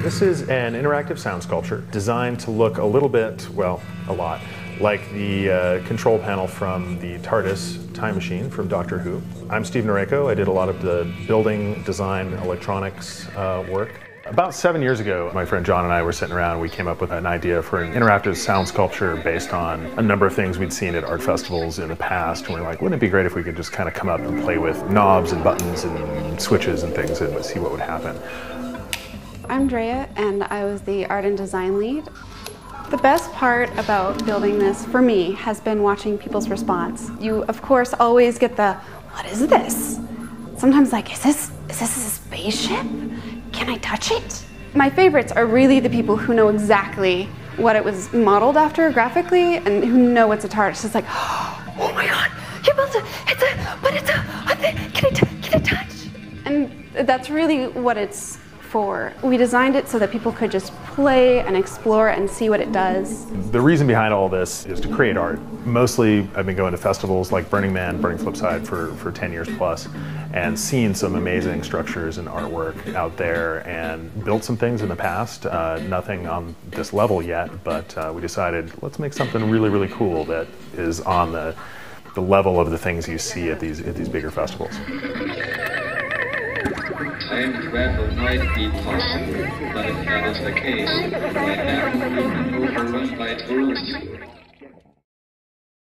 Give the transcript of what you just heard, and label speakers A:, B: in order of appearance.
A: This is an interactive sound sculpture designed to look a little bit, well, a lot, like the control panel from the TARDIS time machine from Doctor Who. I'm Steve Noreyko. I did a lot of the building, design, electronics work. About 7 years ago, my friend John and I were sitting around and we came up with an idea for an interactive sound sculpture based on a number of things we'd seen at art festivals in the past. And we were like, wouldn't it be great if we could just kind of come up and play with knobs and buttons and switches and things and see what would happen.
B: I'm Drea, and I was the art and design lead. The best part about building this, for me, has been watching people's response. You, of course, always get the, what is this? Sometimes like, is this a spaceship? Can I touch it? My favorites are really the people who know exactly what it was modeled after graphically and who know it's a TARDIS. It's like, oh my God, you built it, can I touch? And that's really what it's for. We designed it so that people could just play and explore and see what it does.
A: The reason behind all this is to create art. Mostly I've been going to festivals like Burning Man, Burning Flipside for 10 years plus, and seen some amazing structures and artwork out there and built some things in the past. Nothing on this level yet, but we decided let's make something really, really cool that is on the level of the things you see at these bigger festivals.
C: Time travel might be possible, but if that is the case, why haven't we been overrun by tourists?